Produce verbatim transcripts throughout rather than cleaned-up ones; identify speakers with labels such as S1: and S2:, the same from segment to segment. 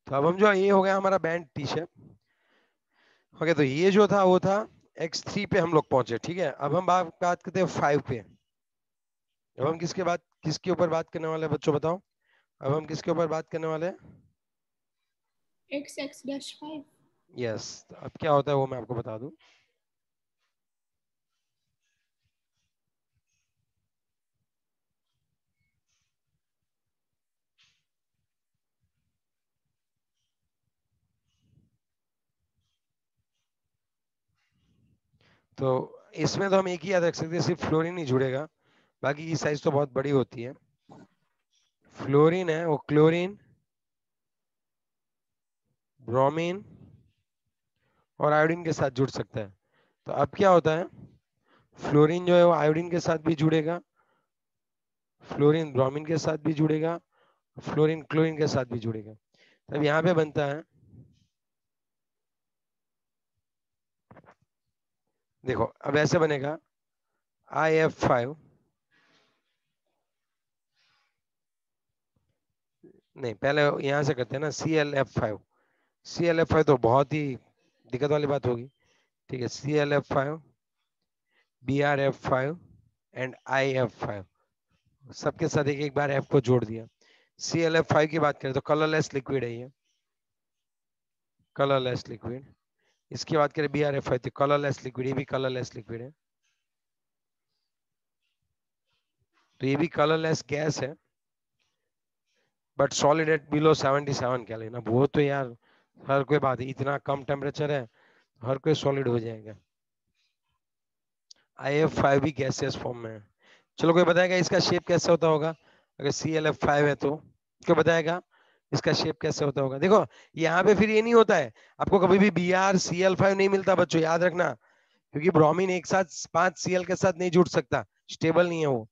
S1: तो अब हम जो ये हो गया हमारा बैंड टी शेप। ओके, तो ये जो था वो था एक्स थ्री पे हम लोग पहुंचे, ठीक है। अब हम बात बात करते हैं फाइव पे। अब हम किसके बात किसके ऊपर बात करने वाले हैं बच्चों, बताओ। अब हम किसके ऊपर बात करने वाले हैं?
S2: X X dash five.
S1: Yes, अब क्या होता है वो मैं आपको बता दूं। तो इसमें तो हम एक ही याद रख सकते हैं, सिर्फ फ्लोरीन ही जुड़ेगा, बाकी की साइज तो बहुत बड़ी होती है। फ्लोरीन है वो क्लोरीन, ब्रोमीन और आयोडीन के साथ जुड़ सकता है। तो अब क्या होता है, फ्लोरीन जो है वो आयोडीन के साथ भी जुड़ेगा, फ्लोरीन ब्रोमीन के साथ भी जुड़ेगा, फ्लोरीन क्लोरीन के साथ भी जुड़ेगा। तब यहाँ पे बनता है, देखो अब ऐसे बनेगा आई एफ फाइव, नहीं पहले यहाँ से करते हैं ना, C L F five. C L F five तो बहुत ही दिक्कत वाली बात होगी, ठीक है। C L F five, B R F five and I F five, सबके साथ एक एक बार एफ को जोड़ दिया। सी एल एफ फाइव की बात करें तो कलरलेस लिक्विड है ये, कलरलेस लिक्विड। इसकी बात करें बी आर एफ फाइव तो कलरलेस लिक्विड, ये भी कलरलेस लिक्विड है। तो ये भी कलरलेस गैस है, but solid at below seventy seven kelvin. अब वो तो यार हर कोई बात है, इतना कम टेम्परेचर है, हर कोई सॉलिड हो जाएगा। आई एफ फाइव भी गैसियस फॉर्म में है। चलो कोई बताएगा इसका शेप कैसे होता होगा? अगर सी एल एफ फाइव है तो कोई बताएगा इसका शेप कैसे होता होगा? देखो यहाँ पे फिर ये नहीं होता है, आपको कभी भी B R C L five नहीं मिलता बच्चों, याद रखना, क्योंकि ब्रोमीन एक साथ पांच सी एल के साथ नहीं जुड़ सकता, स्टेबल नहीं है वो।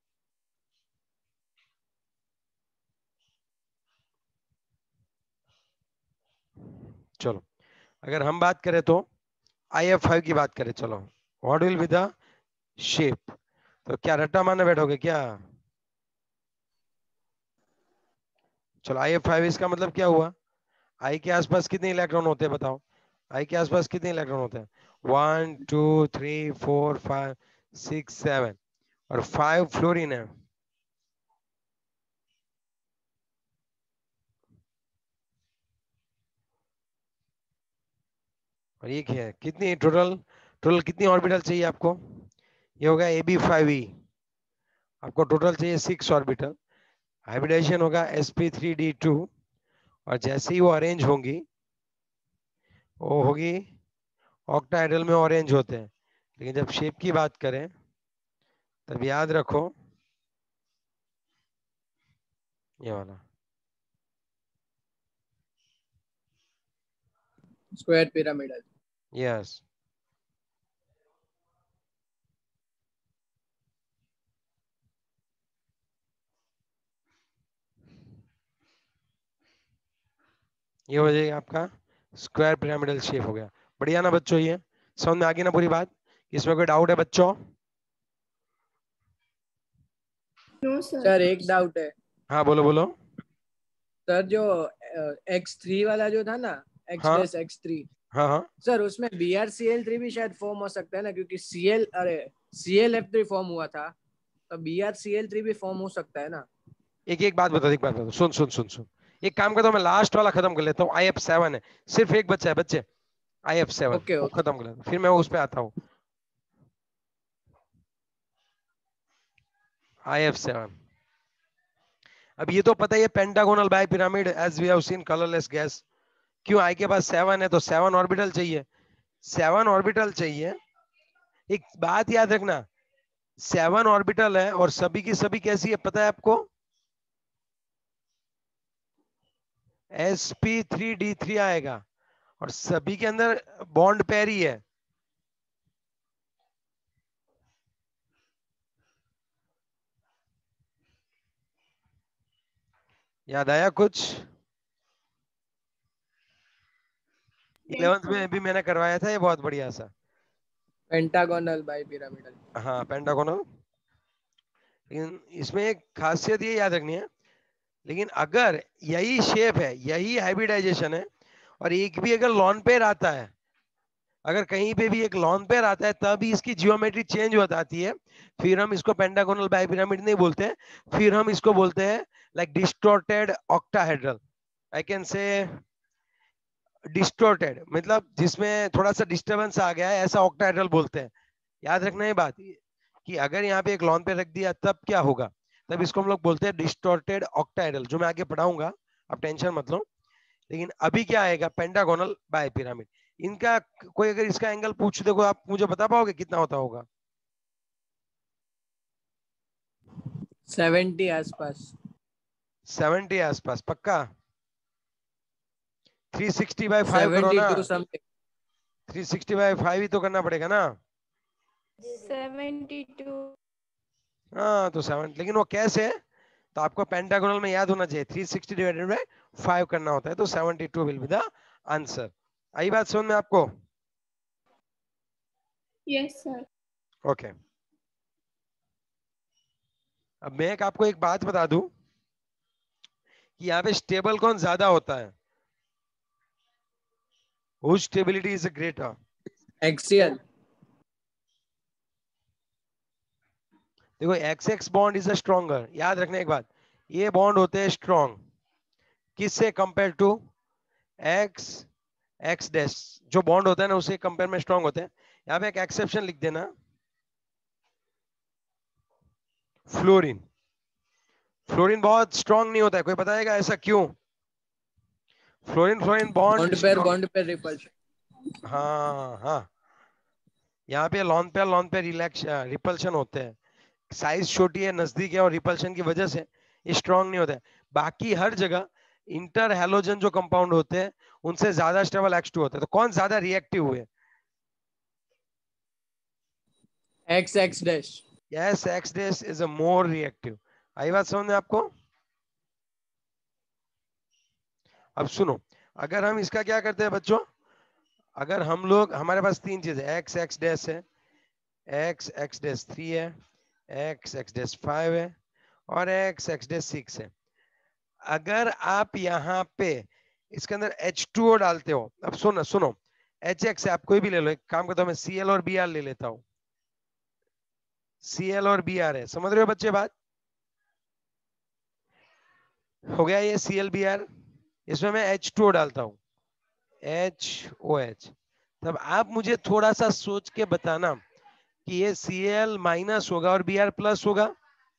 S1: चलो अगर हम बात करें तो आई एफ फाइव की बात करें, चलो what will be the shape? तो क्या रट्टा मारने बैठोगे क्या? चलो आई एफ फाइव, इसका मतलब क्या हुआ? आई के आसपास कितने इलेक्ट्रॉन होते हैं बताओ? आई के आसपास कितने इलेक्ट्रॉन होते हैं? One two three four five six seven, और फाइव फ्लोरीन है। और ये क्या है, कितनी टोटल टोटल कितनी ऑर्बिटल चाहिए आपको? ये होगा ए बी फाइव ई, आपको टोटल चाहिए सिक्स ऑर्बिटल। हाइब्रिडाइजेशन होगा S P three D two, और जैसे ही वो अरेंज होंगी वो होगी ऑक्टाहेड्रल में ऑरेंज होते हैं। लेकिन जब शेप की बात करें तब याद रखो ये वाला,
S3: स्क्वायर पिरामिडल।
S1: यस। ये हो जाएगा आपका स्क्वायर पिरामिडल शेप हो गया। बढ़िया ना बच्चों, ये समझ में आ गई ना पूरी बात? इसमें कोई डाउट है बच्चों?
S2: No sir.
S3: सर एक डाउट है
S1: हाँ बोलो बोलो।
S3: सर, जो एक्स थ्री वाला जो था ना, एक्स
S1: हाँ
S3: डैश एक्स थ्री,
S1: हाँ हाँ,
S3: सर उसमें B R C L three भी शायद फॉर्म हो सकता है ना, क्योंकि सी एल अरे C L F three form हुआ था, तो B R C L three भी फॉर्म हो सकता है ना।
S1: एक एक बात बता, एक बात बता, सुन सुन सुन सुन। एक काम करता हूँ मैं, लास्ट वाला खत्म कर लेता हूँ। आई एफ सेवन है, सिर्फ एक बच्चा है बच्चे, आई एफ सेवन
S3: ओके
S1: वो
S3: ओके।
S1: खत्म कर लेता हूँ, फिर मैं उस पे आता हूँ। आई एफ सेवन, अब ये तो पता ही है, pentagonal bi pyramid as we have seen colourless gas. क्यों? आई के पास सेवन है तो सेवन ऑर्बिटल चाहिए, सेवन ऑर्बिटल चाहिए। एक बात याद रखना, सेवन ऑर्बिटल है और सभी की सभी कैसी है पता है आपको? S P three D three आएगा, और सभी के अंदर बॉन्ड पेयर ही है। याद आया कुछ? इलेवेंथ में भी मैंने करवाया था ये, बहुत बढ़िया सा।
S3: Pentagonal bi pyramidal.
S1: हाँ पेंटागोनल। लेकिन इसमें एक खासियत ये याद रखनी है, लेकिन अगर यही शेप है, यही हाइब्रिडाइजेशन है, और एक भी अगर लॉन पेयर आता है, अगर कहीं पे भी एक लॉन पेयर आता है, तभी इसकी जियोमेट्री चेंज हो जाती है, फिर हम इसको पेंटागोनल बाइपिरामिड नहीं बोलते हैं, फिर हम इसको बोलते हैं like distorted octahedral. I can say distorted, मतलब जिसमें थोड़ा सा डिस्टरबेंस आ गया है, ऐसा ऑक्टाहेड्रल बोलते हैं। याद रखना ये बात कि अगर यहाँ पे एक लॉन पे रख दिया तब क्या होगा, तब इसको हम लोग बोलते हैं डिस्टॉर्टेड ऑक्टाहेड्रल, जो मैं आगे पढ़ाऊंगा, आप टेंशन मत लो। लेकिन अभी क्या आएगा, पेंटागोनल बाइपिरामिड। इनका कोई अगर इसका एंगल पूछ देखो, आप मुझे बता पाओगे कितना होता होगा?
S3: सेवेंटी आसपास।
S1: सेवेंटी आसपास पक्का? थ्री सिक्सटी बाय फाइव करो
S3: सेवेंटी
S1: ना,
S3: two something.
S1: Three sixty by five ही तो करना पड़ेगा ना।
S2: Seventy two.
S1: हाँ तो सेवन, लेकिन वो कैसे है, तो आपको पेंटागोनल में याद होना चाहिए, three sixty divided by five करना होता है, तो seventy two will be the answer. आई बात समझ में आपको?
S2: Yes sir.
S1: Okay okay. अब मैं एक आपको एक बात बता दूं कि यहाँ पे स्टेबल कौन ज्यादा होता है, whose stability is greater?
S3: Axial.
S1: देखो X X bond is a stronger, याद रखना एक बात, ये बॉन्ड होते हैं स्ट्रॉन्ग, किससे compare to X X dash, जो बॉन्ड होता है ना उससे कंपेयर में स्ट्रॉन्ग होते हैं। यहाँ पे एक एक्सेप्शन लिख देना, फ्लोरीन। फ्लोरीन बहुत स्ट्रॉन्ग नहीं होता है, कोई बताएगा ऐसा क्यों? Fluorine fluorine bond
S3: bond pair bond pair repulsion.
S1: हाँ हाँ, यहाँ पे lone pair lone pair relax repulsion होते हैं, साइज छोटी है, नजदीक है, और रिपल्शन की वजह से ये स्ट्रॉन्ग नहीं होता है। बाकी हर जगह इंटर हेलोजन जो कंपाउंड होते हैं उनसे ज्यादा स्टेबल एक्स टू होता है। तो कौन ज्यादा रिएक्टिव हुए?
S3: X X dash.
S1: Yes, X dash is a more reactive. आई बात समझ में आपको? अब सुनो, अगर हम इसका क्या करते हैं बच्चों, अगर हम लोग, हमारे पास तीन चीज है, एक्स एक्स डैश है, एक्स एक्स डैश थ्री है, एक्स एक्स डैश फाइव है, और एक्स एक्स डैश सिक्स है। अगर आप यहाँ पे इसके अंदर एच टू ओ डालते हो, अब सुनो सुनो, एच एक्स आप कोई भी ले लो, एक काम करता हूँ मैं सी एल और बी आर ले लेता हूँ, सी एल और बी आर है, समझ रहे हो बच्चे बात? हो गया ये सी एल बी आर, इसमें मैं एच टू ओ डालता हूँ, एच ओ एच। तब आप मुझे थोड़ा सा सोच के बताना कि ये सी एल माइनस होगा और बी आर प्लस होगा?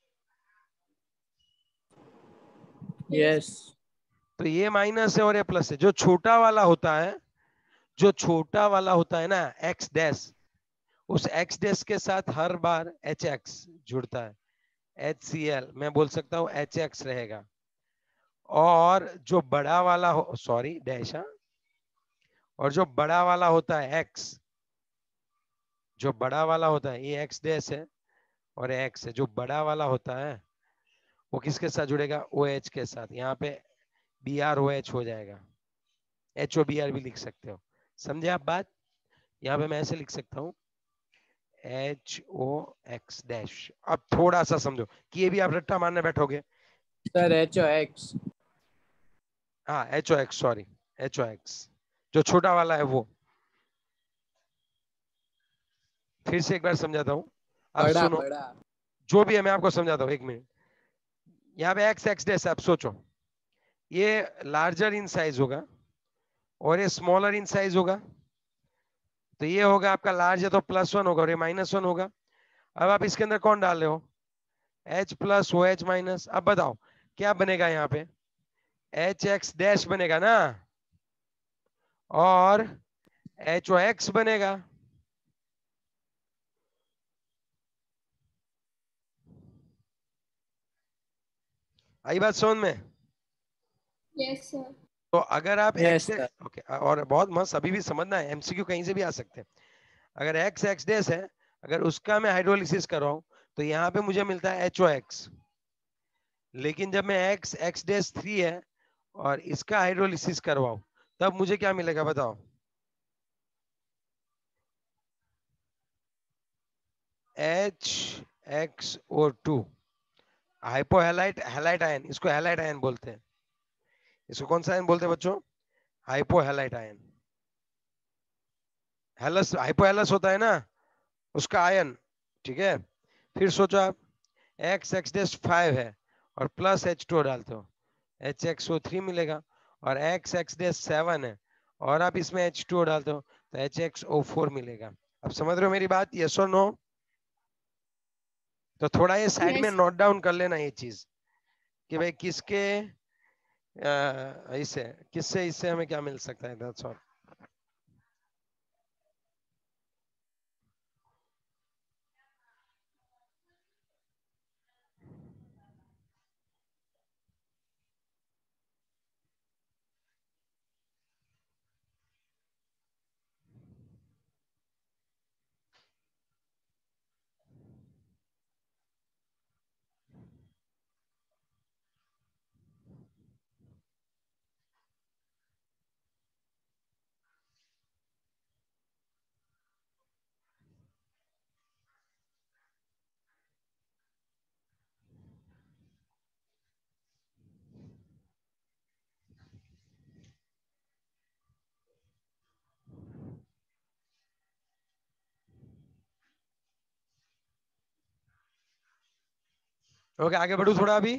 S3: यस।
S1: तो ये माइनस है और ये प्लस है। जो छोटा वाला होता है, जो छोटा वाला होता है ना एक्स डैश, उस एक्स डैश के साथ हर बार एच एक्स जुड़ता है, एच सी एल मैं बोल सकता हूँ एच एक्स रहेगा। और जो बड़ा वाला हो, सॉरी डैश, और जो बड़ा वाला होता है एक्स, जो बड़ा वाला होता है ये एक्स डैश है और एक्स है, जो बड़ा वाला होता है वो किसके साथ जुड़ेगा? ओ एच के साथ। यहाँ पे बी आर ओ एच हो जाएगा, एच ओ बी आर भी लिख सकते हो, समझे आप बात? यहाँ पे मैं ऐसे लिख सकता हूँ एच ओ एक्स डैश। अब थोड़ा सा समझो कि ये भी आप रट्टा मारने बैठोगे।
S3: Sir H O X.
S1: हाँ H O X, sorry H O X, जो छोटा वाला है वो। फिर से एक बार समझाता हूँ, अब
S3: बड़ा
S1: सुनो,
S3: बड़ा।
S1: जो भी है मैं आपको समझाता हूँ, एक मिनट। यहाँ पे एक्स एक्स डैश आप सोचो, ये लार्जर इन साइज होगा और ये स्मॉलर इन साइज होगा, तो ये होगा आपका लार्ज है तो प्लस वन होगा और ये माइनस वन होगा। अब आप इसके अंदर कौन डाल रहे हो? H plus O H minus. अब बताओ क्या बनेगा यहाँ पे? एच एक्स डैश बनेगा ना, और एच ओ एक्स बनेगा। आई बात समझ में?
S2: Yes sir.
S1: तो अगर आप
S3: यस
S1: एक्स,
S3: सर।
S1: ओके, और बहुत मस्त अभी भी समझना है, एमसीक्यू कहीं से भी आ सकते हैं। अगर एक्स एक्स डैश है, अगर उसका मैं हाइड्रोलिसिस कर रहा हूं, तो यहाँ पे मुझे मिलता है एच ओ एक्स। लेकिन जब मैं एक्स एक्स डैश थ्री है और इसका हाइड्रोलिसिस करवाऊं, तब मुझे क्या मिलेगा बताओ? H X O two. Hypo halite halite ion, इसको हैलाइट आयन बोलते हैं। इसको कौन सा आयन बोलते हैं बच्चों? Hypo halite ion. Halous, hypo halous होता है ना उसका आयन, ठीक है। फिर सोचो आप, एक्स एक्स डैश फाइव है और प्लस एच टू डालते हो, एच एक्स ओ थ्री मिलेगा। और एक्स एक्स डैश सेवन है और आप इसमें एच टू डालते हो तो एच एक्स ओ फोर मिलेगा। अब समझ रहे हो मेरी बात? यस और नो? तो थोड़ा ये साइड में
S2: Yes.
S1: नोट डाउन कर लेना ये चीज कि भाई किसके अ, इससे किससे इससे हमें क्या मिल सकता है, दैट्स ऑल। ओके, आगे बढ़ू थोड़ा अभी।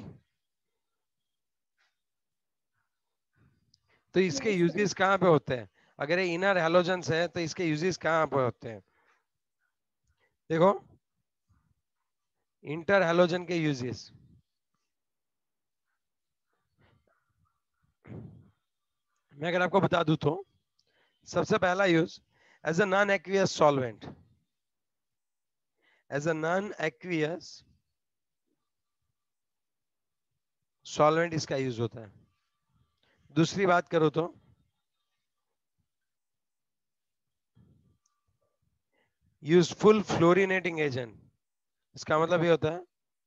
S1: तो इसके
S2: Yes, sir.
S1: यूजेस कहाँ पे होते हैं? अगर ये इनर हैलोजेंस है तो इसके यूजेस कहाँ पे होते हैं? देखो, इंटर हैलोजन के यूजेस, मैं अगर आपको बता दूं तो सबसे पहला use as a non aqueous solvent, as a non aqueous solvent इसका यूज होता है। दूसरी बात करो तो यूजफुल फ्लोरिनेटिंग एजेंट, इसका मतलब ये होता है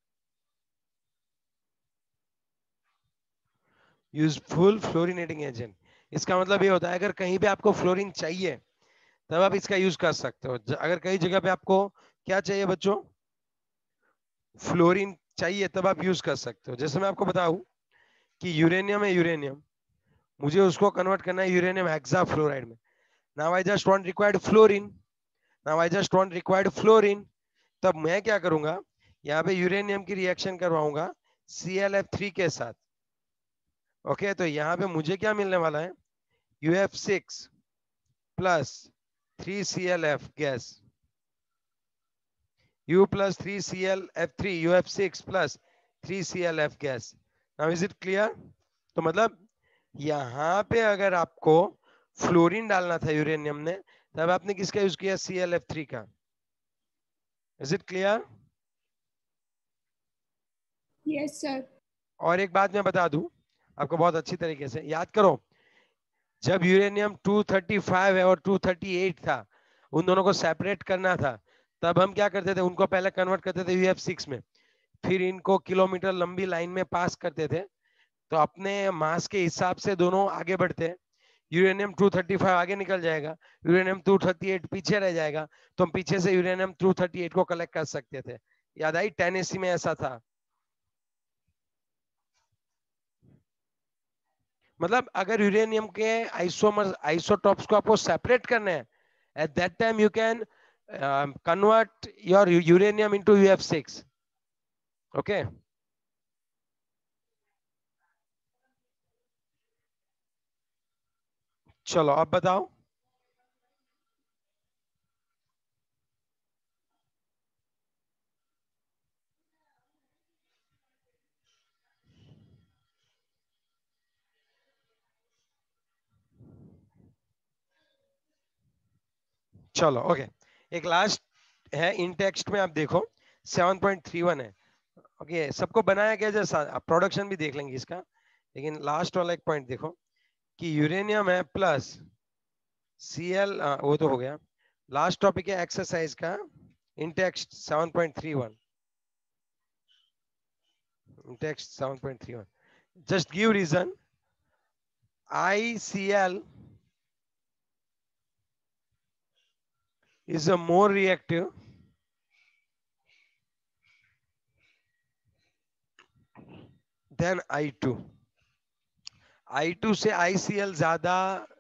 S1: यूजफुल फ्लोरिनेटिंग एजेंट। इसका मतलब ये होता है अगर कहीं पे आपको फ्लोरीन चाहिए तब आप इसका यूज कर सकते हो। ज- अगर कई जगह पे आपको क्या चाहिए बच्चों, फ्लोरीन चाहिए, तब आप यूज कर सकते हो। जैसे मैं आपको बताऊं कि यूरेनियम है, यूरेनियम मुझे उसको कन्वर्ट करना है यूरेनियम हेक्साफ्लोराइड में। Now I just want required fluorine, now I just want required fluorine. तब मैं क्या करूंगा, यहाँ पे यूरेनियम की रिएक्शन करवाऊंगा सी एल एफ थ्री के साथ। ओके, तो यहाँ पे मुझे क्या मिलने वाला है, U F six plus three C L F gas, U plus three C l F three, U F six plus three C l F gas. Now is it clear? तो मतलब यहाँ पे अगर आपको फ्लोरीन डालना था यूरेनियम ने, तब आपने किसका यूज किया, सी एल एफ थ्री का। Is it clear?
S2: Yes, sir.
S1: और एक बात मैं बता दूं आपको बहुत अच्छी तरीके से याद करो, जब यूरेनियम टू थर्टी फाइव है और टू थर्टी एट था, उन दोनों को सेपरेट करना था, तब हम क्या करते थे, उनको पहले कन्वर्ट करते थे यू एफ सिक्स में, फिर इनको किलोमीटर लंबी लाइन में पास करते थे। तो अपने मास के हिसाब से दोनों आगे बढ़ते हैं। यूरेनियम टू थर्टी फाइव आगे निकल जाएगा, यूरेनियम टू थर्टी एट पीछे रह जाएगा, तो हम पीछे से यूरेनियम टू थर्टी एट को कलेक्ट कर सकते थे। याद आई? टेन एसी में ऐसा था। मतलब अगर यूरेनियम के आइसोमर आइसोटॉप्स को आपको सेपरेट करना है, at that time you can convert your uranium into U F six. Okay, चलो अब बताओ। चलो ओके, एक लास्ट है इन टेक्स्ट में, आप देखो सेवन पॉइंट थ्री वन है। ओके, सबको बनाया गया जैसा, प्रोडक्शन भी देख लेंगे इसका, लेकिन लास्ट वाला एक पॉइंट देखो कि यूरेनियम है प्लस सी एल, वो तो हो गया। लास्ट टॉपिक है एक्सरसाइज का, in text seven point three one, in text seven point three one, just give reason. I C l is a more reactive than I two, I two से I C L ज्यादा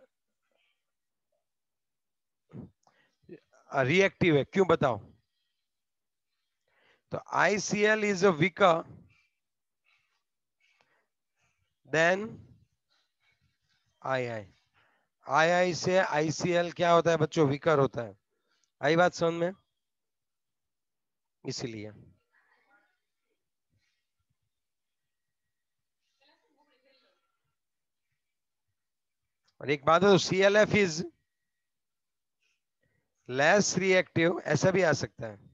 S1: reactive है, क्यों बताओ? तो I C L is a weaker than I I, I I से I C L क्या होता है बच्चों? वीकर होता है। आई बात समझ में? इसीलिए और एक बात है, C L F is less reactive, ऐसा भी आ सकता है,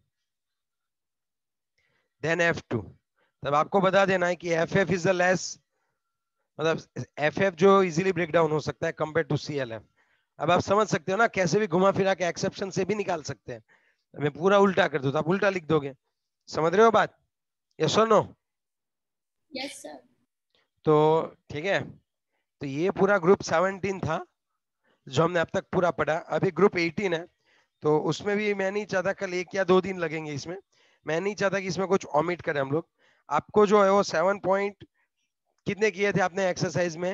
S1: देन एफ टू। तब आपको बता देना है कि F F is the less, मतलब एफ एफ जो इजीली ब्रेक डाउन हो सकता है compare to C L F. अब आप समझ सकते हो ना, कैसे भी घुमा फिरा के एक्सेप्शन से भी निकाल सकते हैं। मैं पूरा उल्टा कर दूं तो आप उल्टा लिख दोगे। समझ रहे हो बात? यस और नो?
S2: Yes sir.
S1: तो ठीक है, तो ये पूरा ग्रुप सेवनटीन था जो हमने अब तक पूरा पढ़ा। अभी ग्रुप एटीन है, तो उसमें भी मैं नहीं चाहता कल एक या दो दिन लगेंगे इसमें। मैं नहीं चाहता कि इसमें कुछ ओमिट करें हम लोग। आपको जो है वो सेवन पॉइंट कितने किए थे आपने एक्सरसाइज में?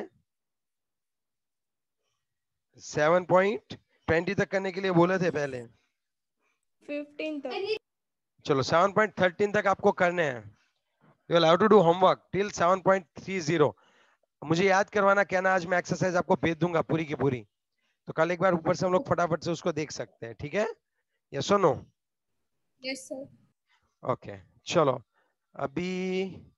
S1: सेवन पॉइंट ट्वेंटी तक करने के लिए बोले थे पहले।
S2: फिफ्टीन तक।
S1: चलो सेवन पॉइंट थर्टीन तक आपको करने हैं। You will have to do homework till seven point thirty. मुझे याद करवाना, कहना आज मैं एक्सरसाइज आपको भेज दूंगा पूरी की पूरी, तो कल एक बार ऊपर से हम लोग फटाफट से उसको देख सकते हैं। ठीक है? यस और नो?
S2: Yes sir.
S1: ओके चलो, अभी